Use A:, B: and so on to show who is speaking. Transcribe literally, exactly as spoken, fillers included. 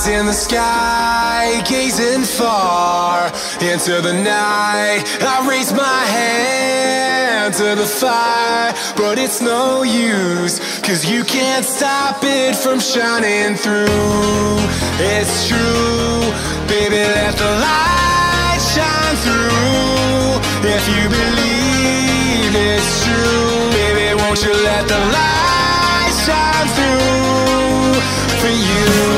A: Eyes in the sky, gazing far into the night. I raise my hand to the fire, but it's no use, 'cause you can't stop it from shining through. It's true, baby, let the light shine through. If you believe it's true, baby, won't you let the light shine through for you?